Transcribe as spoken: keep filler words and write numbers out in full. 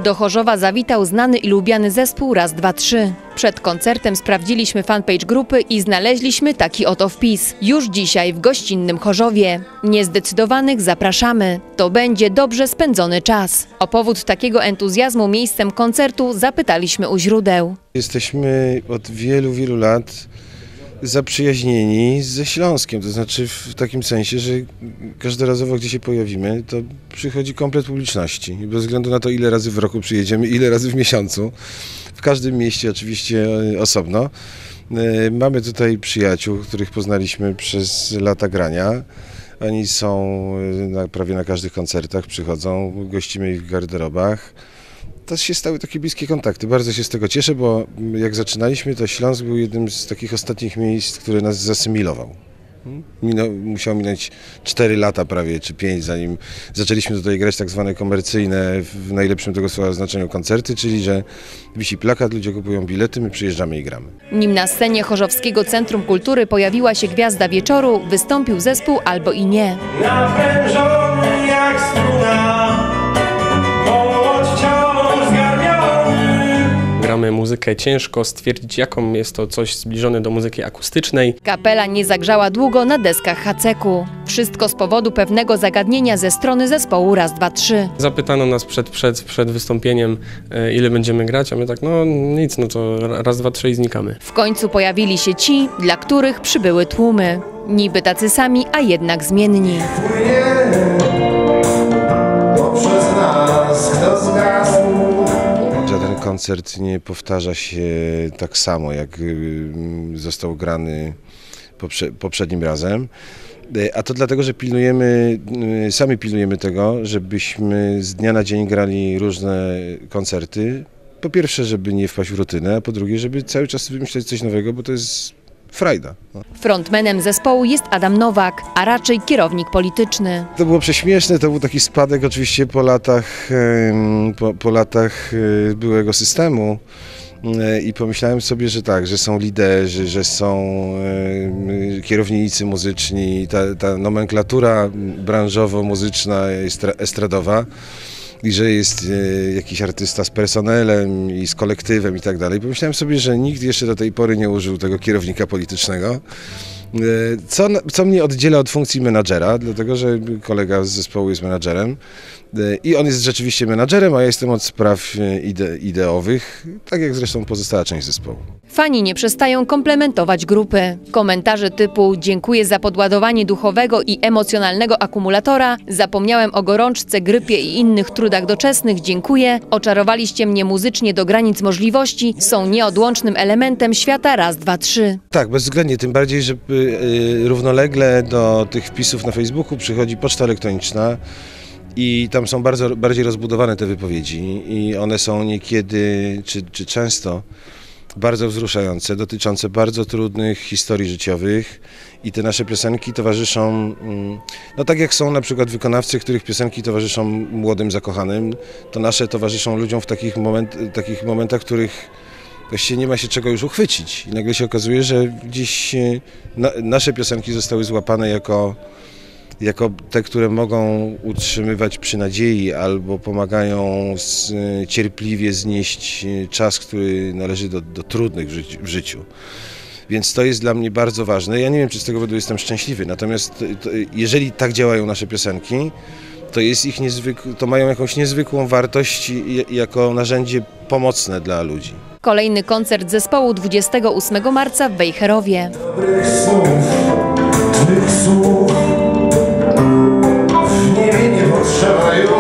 Do Chorzowa zawitał znany i lubiany zespół Raz, dwa, trzy. Przed koncertem sprawdziliśmy fanpage grupy i znaleźliśmy taki oto wpis. Już dzisiaj w gościnnym Chorzowie. Niezdecydowanych zapraszamy. To będzie dobrze spędzony czas. O powód takiego entuzjazmu miejscem koncertu zapytaliśmy u źródeł. Jesteśmy od wielu, wielu lat zaprzyjaźnieni ze Śląskiem, to znaczy w takim sensie, że każdorazowo, gdzie się pojawimy, to przychodzi komplet publiczności. Bez względu na to, ile razy w roku przyjedziemy, ile razy w miesiącu. W każdym mieście oczywiście osobno. Mamy tutaj przyjaciół, których poznaliśmy przez lata grania. Oni są na, prawie na każdych koncertach, przychodzą, gościmy ich w garderobach. To się stały takie bliskie kontakty. Bardzo się z tego cieszę, bo jak zaczynaliśmy, to Śląsk był jednym z takich ostatnich miejsc, który nas zasymilował. Minął, musiało minąć cztery lata prawie, czy pięć, zanim zaczęliśmy tutaj grać tak zwane komercyjne, w najlepszym tego słowa znaczeniu koncerty, czyli że wisi plakat, ludzie kupują bilety, my przyjeżdżamy i gramy. Nim na scenie Chorzowskiego Centrum Kultury pojawiła się gwiazda wieczoru, wystąpił zespół Albo i nie. Naprężony jak struna, gramy muzykę, ciężko stwierdzić, jaką jest to coś zbliżone do muzyki akustycznej. Kapela nie zagrzała długo na deskach Haceku. Wszystko z powodu pewnego zagadnienia ze strony zespołu Raz, dwa, trzy. Zapytano nas przed, przed, przed wystąpieniem, ile będziemy grać, a my tak, no nic, no to raz, dwa, trzy i znikamy. W końcu pojawili się ci, dla których przybyły tłumy. Niby tacy sami, a jednak zmienni. poprzez nas kto zgasł. Żaden koncert nie powtarza się tak samo, jak został grany poprze poprzednim razem. A to dlatego, że pilnujemy, sami pilnujemy tego, żebyśmy z dnia na dzień grali różne koncerty. Po pierwsze, żeby nie wpaść w rutynę, a po drugie, żeby cały czas wymyślać coś nowego, bo to jest frajda. Frontmanem zespołu jest Adam Nowak, a raczej kierownik polityczny. To było prześmieszne, to był taki spadek oczywiście po latach, po, po latach byłego systemu i pomyślałem sobie, że tak, że są liderzy, że są kierownicy muzyczni, ta, ta nomenklatura branżowo-muzyczna, estradowa. I że jest e, jakiś artysta z personelem i z kolektywem i tak dalej. Pomyślałem sobie, że nikt jeszcze do tej pory nie użył tego kierownika politycznego, e, co, co mnie oddziela od funkcji menadżera, dlatego że kolega z zespołu jest menadżerem e, i on jest rzeczywiście menadżerem, a ja jestem od spraw ide, ideowych, tak jak zresztą pozostała część zespołu. Fani nie przestają komplementować grupy. Komentarze typu dziękuję za podładowanie duchowego i emocjonalnego akumulatora, zapomniałem o gorączce, grypie i innych trudach doczesnych, dziękuję, oczarowaliście mnie muzycznie do granic możliwości, są nieodłącznym elementem świata Raz, dwa, trzy. Tak, bezwzględnie, tym bardziej, że y, równolegle do tych wpisów na Facebooku przychodzi poczta elektroniczna i tam są bardzo, bardziej rozbudowane te wypowiedzi i one są niekiedy, czy, czy często bardzo wzruszające, dotyczące bardzo trudnych historii życiowych i te nasze piosenki towarzyszą, no tak jak są na przykład wykonawcy, których piosenki towarzyszą młodym zakochanym, to nasze towarzyszą ludziom w takich, moment, takich momentach, w których właściwie nie ma się czego już uchwycić i nagle się okazuje, że gdzieś na, nasze piosenki zostały złapane jako jako te, które mogą utrzymywać przy nadziei albo pomagają z, cierpliwie znieść czas, który należy do, do trudnych w życiu, w życiu. Więc to jest dla mnie bardzo ważne. Ja nie wiem, czy z tego powodu jestem szczęśliwy, natomiast to, jeżeli tak działają nasze piosenki, to, jest ich niezwyk- to mają jakąś niezwykłą wartość jako narzędzie pomocne dla ludzi. Kolejny koncert zespołu dwudziestego ósmego marca w Wejherowie. Dobrych słów, twych słów, w niebie nie potrzeba już.